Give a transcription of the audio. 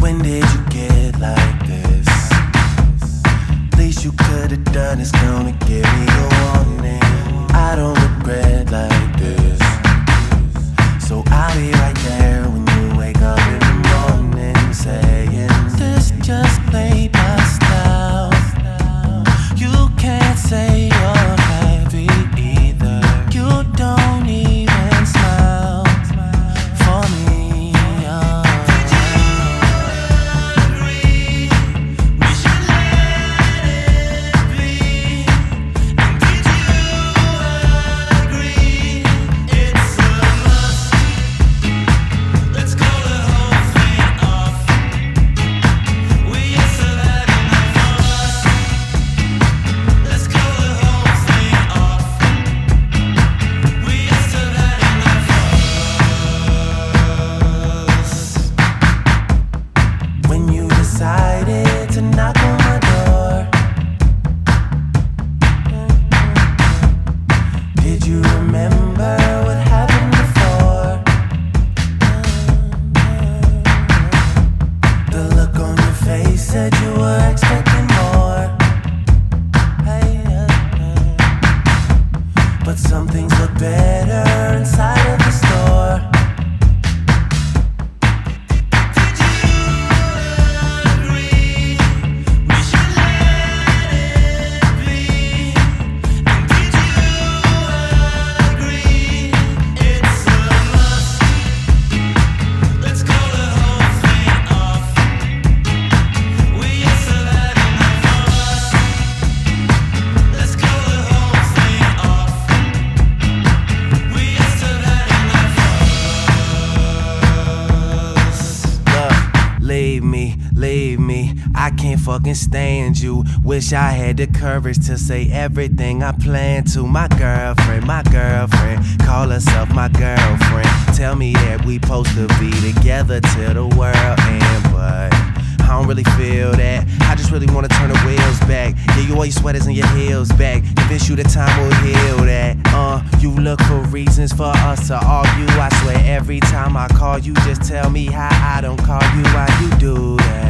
When did you get like this? Least you could have done is gonna give me a warning. I don't regret like this, so I'll be right there when you wake up in the morning saying, this just ain't my style. You can't say you're happy either. You don't even smile for me. Did you agree we should let it be? And did you agree it's a must? Let's call the whole thing off. We used to have enough of us. Let's call the whole thing off. We used to have enough of us. When you decided to knock on my door, did you remember what happened before? The look on your face said you were expecting more. But some things look better inside of the store. Did you agree we should let it be? And did you agree it's a must? Let's call the whole thing off. We used to have enough of us. Let's call the whole thing off. We used to have enough of us. Look, leave me. I can't fucking stand you. Wish I had the courage to say everything I plan to. My girlfriend, call herself my girlfriend. Tell me that we supposed to be together till the world end, but I don't really feel that. I just really wanna turn the wheels back. Yeah, you all your sweaters and your heels back. Convince you that time will heal that. You look for reasons for us to argue. I swear every time I call you, just tell me how I don't call you. Why you do that?